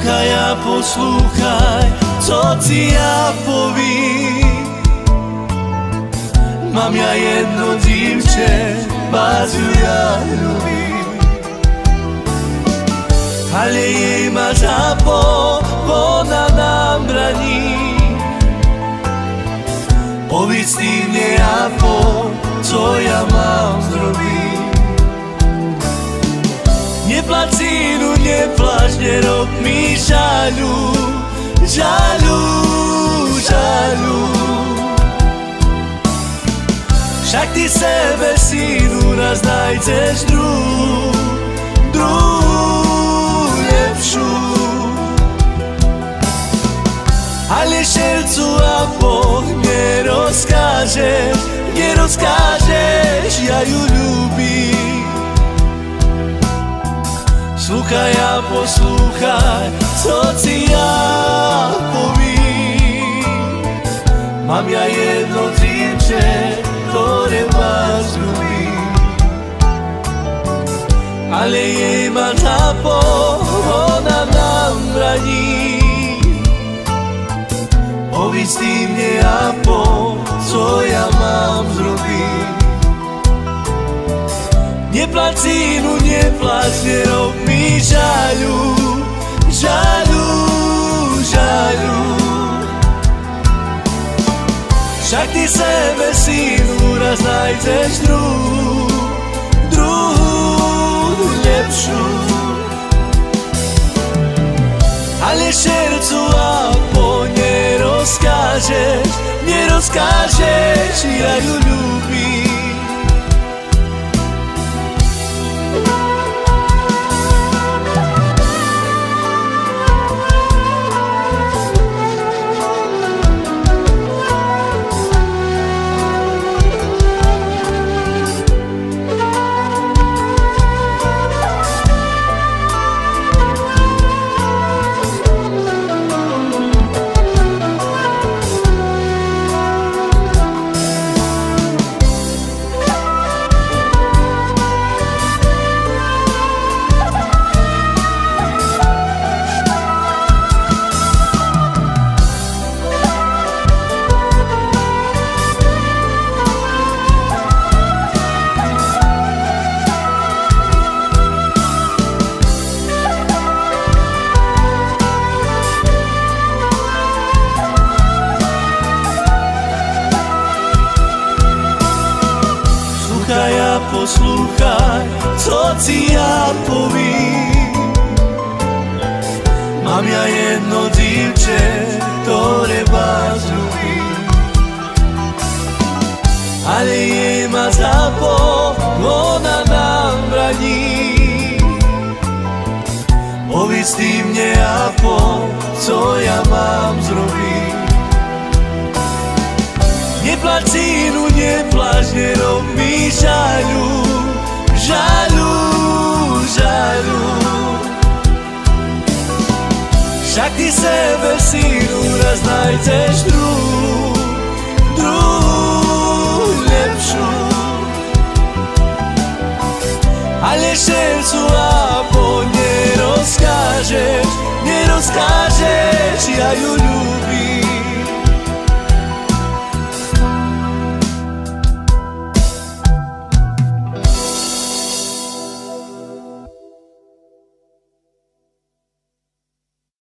Sluchaj a poslúchaj, co ti ja povím. Mám ja jedno dívče, Báťu ja ľúbim. Ale jej ma zápo, ona nám braní. Povíc ty mne a co ja mám zrobiť. Neplač, synu, neplač, nerob mi žaľu, žaľu, žaľu. Však ty sebe, synu, raz nájdeš druhú lepšiu. Ale šercu a Boh nerozkážeš, ja ju ľúbim. Sluchaj a poslúchaj, co ti ja povím. Mám ja jedno dívče, ktoré vás ľúbi. Ale jej ma zápo, ona nám braní. Povíc ty mne a co ja mám zrobiť. Neplač, synu, neplač, nerob mi žaľu, žaľu, žaľu. Však ty sebe, synu, raz nájdeš druhú lepšiu. Ale šercu a nerozkážeš, ja ju ľúbim. Sluchaj a poslúchaj, co ti ja povím. Mám ja jedno dívče, ktoré vás ľúbi. Ale jej ma zápo, ona nám braní. Povíc ty mne a co ja mám zrobiť. Neplač, synu, neplač, nerob mi žaľu, žaľu, žaľu. Však ty sebe, synu, raz nájdeš druhú lepšiu. Ale šercu a nerozkážeš, ja ju ľúbim.